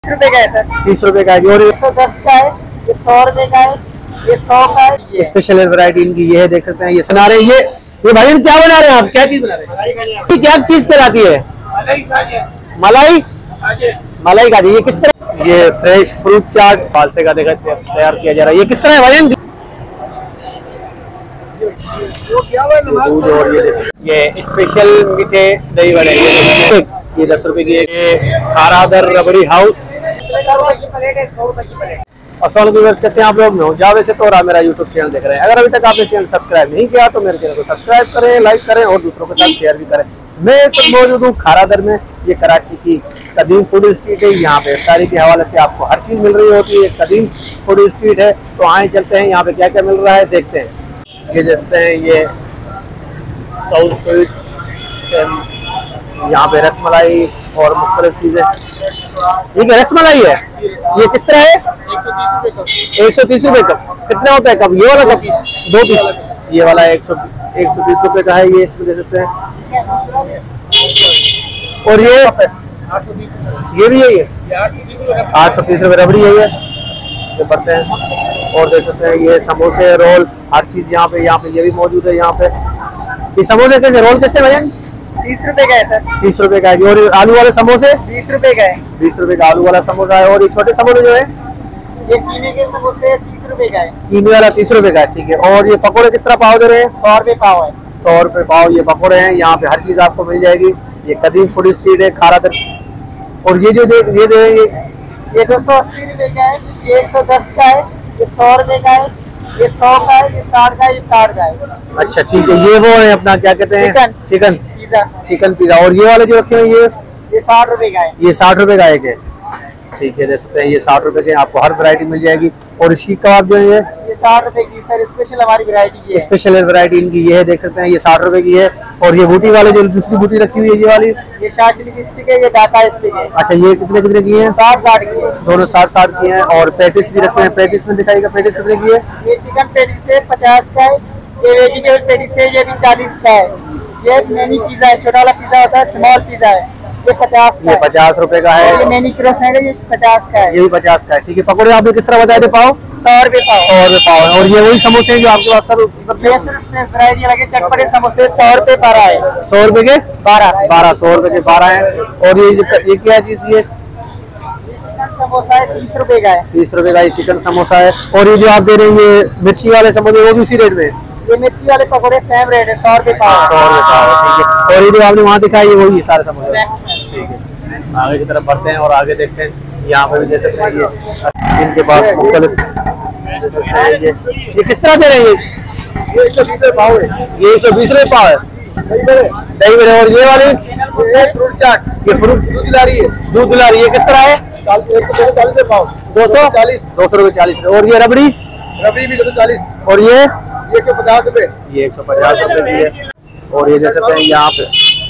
रुपए का है सर। 30 रुपए का है। और 110 का है, ये 100 रुपए का है, ये 100 का है। ये स्पेशल वैरायटी इनकी ये है, देख सकते हैं। ये बना रहे हैं ये भाई क्या बना रहे हैं आप? क्या चीज बना रहे हैं? क्या चीज कहलाती है? मलाई मलाई का ये किस तरह? ये फ्रेश फ्रूट चाट फालसे का देखा तैयार किया जा रहा है। ये किस तरह है भाई? दूध और ये स्पेशल मीठे दही बड़े ये 10 रुपए की। ये खारादर रबड़ी हाउस। अस्सलाम वालेकुम, कैसे हैं आप लोग? मैं हूं जावेद से, तो मेरा यूट्यूब चैनल देख रहे हैं। अगर अभी तक आपने चैनल सब्सक्राइब नहीं किया तो मेरे चैनल को सब्सक्राइब करें, लाइक करें और दूसरों के साथ शेयर भी करें। मैं सब मौजूद हूँ खारादर में। ये कराची की कदीम फूड स्ट्रीट है। यहाँ पे इफ्तारी के हवाले से आपको हर चीज़ मिल रही होती है। कदीम फूड स्ट्रीट है, तो आए चलते हैं यहाँ पे क्या क्या मिल रहा है देखते हैं। ये देखते हैं ये साउथ स्वीट्स, यहाँ पे रसमलाई और मुख्तलिफ चीज़ें। ये क्या रसमलाई है? ये किस तरह है? 130 रुपए कप। कितना होता है कप? ये वाला कप 2 पीस। ये वाला 130 रुपए का है। ये इसमें दे सकते हैं। और ये भी यही है 830 रुपए रबड़ी है। ये पड़ते हैं। और देख सकते हैं ये समोसे रोल हर चीज यहाँ पे ये भी मौजूद है। यहाँ पे ये समोसे कैसे रोल कैसे भैया? 30 रुपए का है सर। 30 रुपए का है। और आलू वाले समोसे 20 रुपए का है। 20 रुपए का आलू वाला समोसा है। और ये छोटे समोसे जो है ये कीमे के समोसे 30 रुपए का है। कीमे वाला 30 रुपए का है, ठीक है। और ये पकौड़े किस तरह पाव दे रहे हैं? 100 रुपए पाव है। 100 रुपए पाव ये पकौड़े हैं। यहाँ पे हर चीज आपको मिल जाएगी। ये कदीम फूड स्ट्रीट है खारादर। और ये जो ये दे रहे हैं ये 280 रुपए का है, ये 110 का है, ये 100 रुपए का है, ये 100 का है, ये 60 का है, ये 60 का है। अच्छा ठीक है। ये वो है अपना क्या कहते हैं? Chicken pizza. Chicken pizza. और ये वाले जो रखे हैं ये 60 रुपए का है। ये 60 रुपए का एक है, ठीक है। देख सकते हैं ये 60 रुपए के आपको हर वैरायटी मिल जाएगी। और शीख कबाब जो है ये 60 रुपए की सर, स्पेशल हमारी वैरायटी है। स्पेशल वैरायटी इनकी ये है, देख सकते हैं। ये 60 रुपए की है। और ये बूटी वाले जो दूसरी बूटी रखी हुई है ये वाली, ये शाशली की स्टिक है, ये डाटा स्टिक है। अच्छा ये कितने कितने की है? 60 की है। दोनों 60 की हैं। और पेटिस भी रखे हैं। पेटिस में दिखाएगा पेटिस कितने की है? ये चिकन पेटिस है 50 का है, ये वेजिटेबल पेटिस है, ये भी 40 का है। ये मिनी पिज्जा है, छोटा वाला पिज्जा होता है, स्मॉल पिज्जा है, ये 50 का है। 50 रुपए का है। ये मिनी क्रॉसेंट है, ये 50 का है। ये भी 50 का है, ठीक है। पकौड़े आपने किस तरह बताए थे पाव? 100 रुपए पाव। 100 रुपए पाव है। और ये वही समोसे हैं जो आपके पास वैरायटी लगे। चटपटे समोसे 100 रुपए 12 है। 100 रुपए के 12 100 रुपए के 12 है। और ये क्या चीज? ये समोसा है 30 रुपए का है। 30 रुपए का ये चिकन समोसा है। और ये जो आप दे रहे हैं ये मिर्ची वाले समोसे वो भी उसी रेट में? ये मिर्ची वाले पकौड़े सेम रेट है, 100 रुपए पाव। 100 रुपए पाव है, ठीक है। और ये जो आपने वहाँ दिखाया ये वही है सारे समोसे, ठीक है। आगे की तरफ बढ़ते हैं और आगे देखते हैं। यहाँ पे भी दे सकते हैं ये इनके पास मुख्तलिफ दे सकते हैं। ये किस तरह दे रहे हैं? ये 120 रुपए पाव है। ये 120 रुपए पाव है दही बड़े। और ये वाली फ्रूट चाट, ये फ्रूट दूध दिलारी है। दूध दिलारी ये किस तरह है? 140 रुपए पाव। 200 रुपए 40 रुपए। और ये रबड़ी भी 240। और ये 150 रुपए। ये 150 रुपए की है। और ये दे सकते हैं यहाँ पे,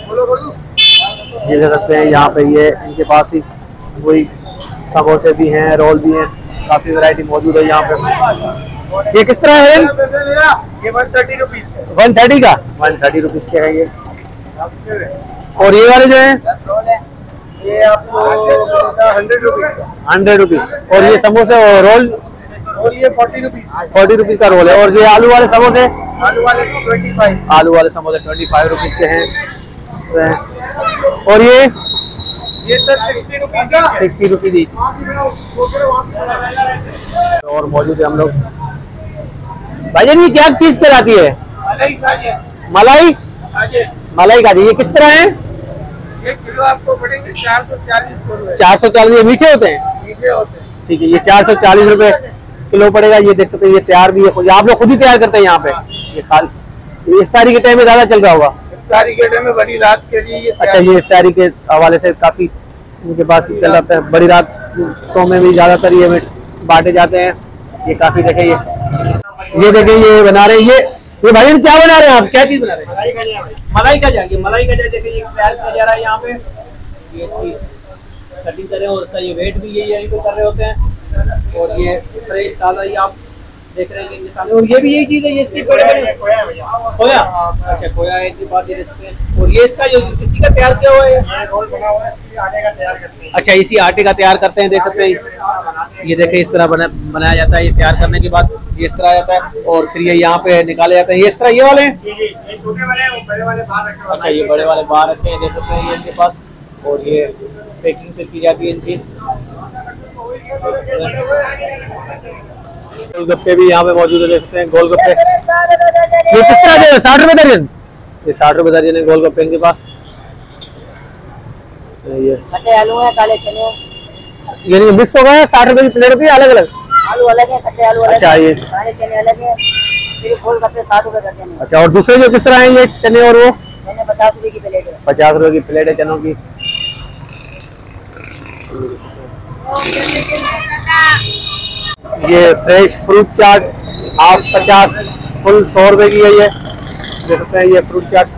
ये दे सकते हैं यहाँ पे ये इनके पास भी वही समोसे भी हैं, रोल भी हैं, काफी वैरायटी मौजूद है यहाँ पे। ये किस तरह है? ये 130 रुपीज का। 130 का 130 रुपीज के है ये। और ये वाले जो है ये आपको 100 रुपीज का। 100 रुपीज। और ये समोसे और रोल और ये 40 रुपीज। 40 रुपीज का रोल है। और ये आलू वाले समोसे? आलू वाले 25। आलू वाले समोसे 25 रुपीज के हैं। और ये सर 60 रुपीज। 60 rupees each. और मौजूद है हम लोग। भाईजान ये क्या चीज कहलाती है? मलाई मलाई का। ये किस तरह है? ये किलो आपको पड़ेंगे 440। 440 ये मीठे होते हैं? मीठे होते हैं, ठीक है। ये 440 रुपए किलो पड़ेगा। ये देख सकते हैं ये तैयार भी है, आप लोग खुद ही तैयार करते हैं यहाँ पे? ये खाली इफ्तारी के टाइम में ज्यादा चल रहा होगा? इफ्तारी के टाइम में बड़ी रात के लिए। अच्छा ये इफ्तारी के हवाले से काफी इनके पास चल रहा है। बड़ी रातों में भी ज्यादातर ये बांटे जाते हैं। ये काफी देखे ये देखे ये बना रहे हैं। ये भाई क्या बना रहे हैं आप? क्या चीज बना रहे हैं? मलाई का जाएगी। मलाई का जाए देखिए तैयार किया जा रहा है यहाँ पे। ये इसकी कटिंग कर रहे हैं और उसका ये वेट भी यही कर रहे होते हैं। और ये फ्रेश ताज़ा ही आप देख रहे हैं इनके सामने। और ये भी यही चीज है, ये इसकी बड़े बड़े खोया। अच्छा, खोया है इनके पास, ये देख सकते हैं। और ये इसका जो किसी का तैयार किया हुआ है, ये रोल बना हुआ है, इसकी आटे का तैयार करते हैं। अच्छा, इसी आटे का तैयार करते हैं, देख सकते हैं। ये देखें इस तरह बनाया जाता है। ये तैयार करने के बाद ये इस तरह जाता है और फिर ये यहाँ पे निकाले जाते हैं। ये इस तरह ये वाले हैं, ये छोटे वाले हैं, वो बड़े वाले बाहर रखे हैं। अच्छा, ये बड़े वाले बाहर रखे हैं, देख सकते हैं ये इनके पास। और ये पैकिंग फिर की जाती है इनकी। गोलगप्पे भी यहाँ पे मौजूद है, देख सकते हैं गोलगप्पे। ये किस तरह दे 60 रुपए दर्जन? ये 60 रुपए दर्जन है गोलगप्पे इनके पास। ये खट्टे आलू हैं, काले चने, यानी मिक्स हो गया। 60 रुपए की प्लेट होती है, अलग अलग आलू अलग है, खट्टे आलू अलग अच्छा, ये काले चने अलग है। फिर गोलगप्पे 60 रुपए करते हैं। अच्छा, और दूसरे जो किस तरह है ये चने और वो? मैंने 50 रुपए की प्लेट है। 50 रुपए की प्लेट है चनों की। ये fresh fruit chaat half 50, full 100 रुपए की है। ये देख सकते हैं ये फ्रूट चाट।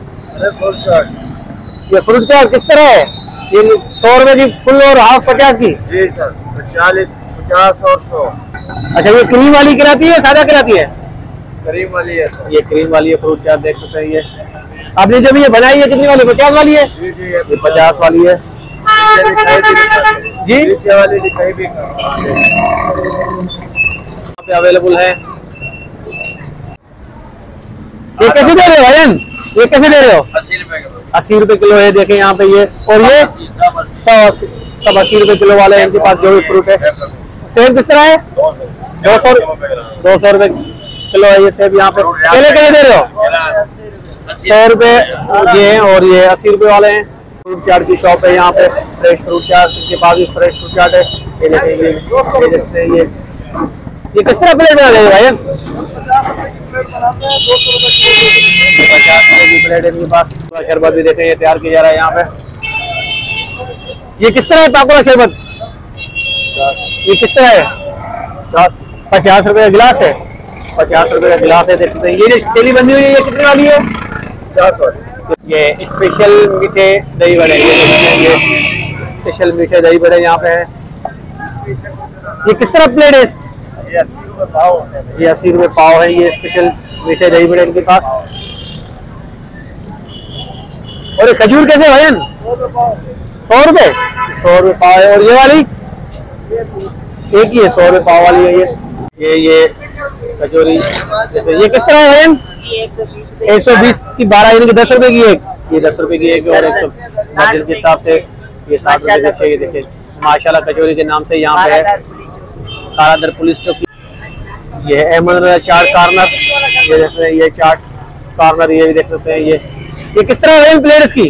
ये फ्रूट चाट किस तरह है? ये 100 रुपए की फुल और हाफ 50 की? जी सर, 40, 50 और 100। अच्छा, ये क्रीम वाली कराती है, सादा कराती है? करीम वाली है सर। ये क्रीम वाली है फ्रूट चाट, देख सकते हैं। ये आपने जब ये बनाई है कितनी वाली? 50 वाली है? जी जी, ये 50 वाली है जी। नीचे वाली दिखाई भी पे अवेलेबल है। ये कैसे दे रहे हो भाईजान? ये कैसे दे रहे हो? 80 रुपए का। 80 रुपए किलो है, देखें यहाँ पे ये। और ये सब 80 रुपए किलो वाले हैं इनके पास जो भी फ्रूट है। सेब किस तरह है? 200 रुपए किलो है ये सेब यहाँ पे। केले कैसे दे रहे हो? 100 रुपए ये हैं और ये 80 रुपए वाले हैं। फ्रूट चाट की शॉप है यहाँ पे, फ्रेश फ्रूट चाट, इनके पास भी फ्रेश फ्रूट चाट है। ये देखें, ये देखते हैं ये किस तरह प्लेट बना देंगे भाई? 50 रुपए की प्लेट है इनके पास। शरबत भी देखें, ये तैयार किया जा रहा है यहाँ पे। ये किस तरह है पाकोड़ा शरबत? ये किस तरह है? 50 रुपए का गिलास है। 50 रुपए का गिलास है, देख सकते हैं। ये जो तेली बंदी हुई है, ये कितने वाली है? 50 वाली। ये स्पेशल मीठे दही बड़े, ये स्पेशल मीठे दही बड़े यहाँ पे है। ये किस तरह प्लेट है? ये 80 रुपए पाव है। ये 80 रुपए पाव है। ये स्पेशल मीठे दही बड़े इनके पास। और ये खजूर कैसे भैया? 100 रुपए। 100 रुपए पाव है। और ये वाली एक ही है, 100 रुपए पाव वाली है ये कचौरी। ये किस तरह है भैया? 120 की 12, यानी कि 10 रुपए की एक। ये 10 रुपए की एक और 100 मर्जन के हिसाब से ये 60 रुपए की। ये देखिए माशाल्लाह कचौरी के नाम से यहाँ पे है। कारादर पुलिस चौकी। ये अहमद रजा चाट कॉर्नर, ये देख रहे हैं, ये चाट कॉर्नर ये भी देख सकते हैं। ये किस तरह है प्लेट इसकी?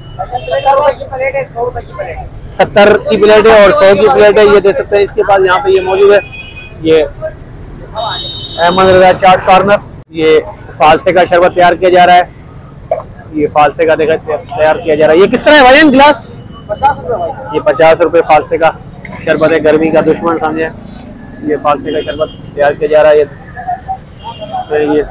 70 की प्लेट है और 100 की प्लेट है। ये देख सकते हैं इसके पास यहाँ पे ये मौजूद है। ये अहमद रजा चाट कॉर्नर। ये फालसे का शरबत तैयार किया जा रहा है। ये फालसे का तैयार किया जा रहा है। ये किस तरह है भाई गिलास? 50 रुपए भाई। ये 50 रुपए फालसे का शरबत है, गर्मी का दुश्मन समझे। ये फालसे का शरबत तैयार किया जा रहा है। ये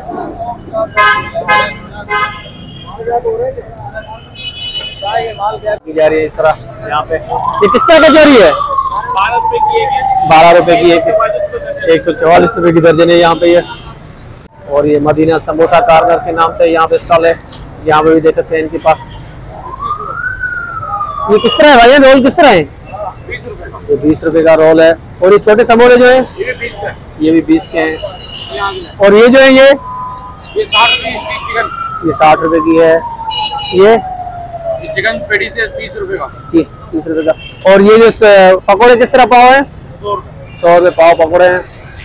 की जा रही है इस तरह यहाँ पे। ये किस तरह कचौरी है? 12 रुपए की एक है। 12 रुपए की एक, 144 रुपए की दर्जन है यहाँ पे ये। और ये मदीना समोसा कॉर्नर के नाम से यहाँ पे स्टॉल है। यहाँ पे भी देख सकते हैं इनके पास। ये किस तरह है भाई? रोल किस तरह है? 20 रुपए का। ये 20 रुपए का रोल है। और ये छोटे समोसे जो है ये भी 20 का। ये भी 20 के हैं। और ये जो है ये 60 रुपए स्टीक चिकन। ये 60 रुपए की है। ये चिकन पेटी से 30 रुपए का। 30 रुपए का। और ये जो पकौड़े किस तरह पाव है? 100 रुपए पाव पकौड़े हैं।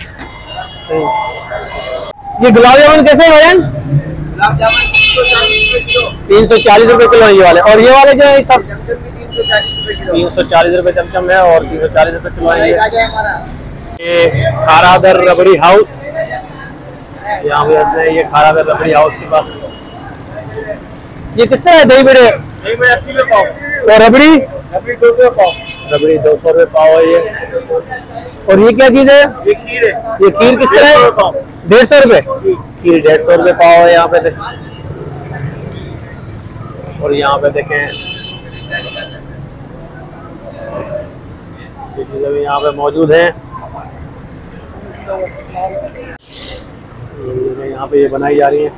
ये गुलाब जामुन कैसे है भैया? गुलाब जामुन 340 रुपए किलो। 340 रुपए किलो है ये वाले। और ये वाले जो है सब 340 रुपए किलो। 340 रुपए चमचम है और 340 रुपए किलो है ये। ये खारादर रबड़ी हाउस, यहाँ पे ये खारादर रबड़ी हाउस के पास। ये किस तरह है दही बड़े? दही बड़े 80 रुपए पाव। और रबड़ी? रबड़ी 200 पाव। रबड़ी 200 रुपए पाव है ये। और ये क्या चीज है? ये खीर है। ये खीर किस तरह है? 150 रुपए। खीर 150 रुपए पाव है यहाँ पे। और यहाँ पे देखें ये चीजें भी यहाँ पे मौजूद हैं। यहाँ पे ये बनाई जा रही है।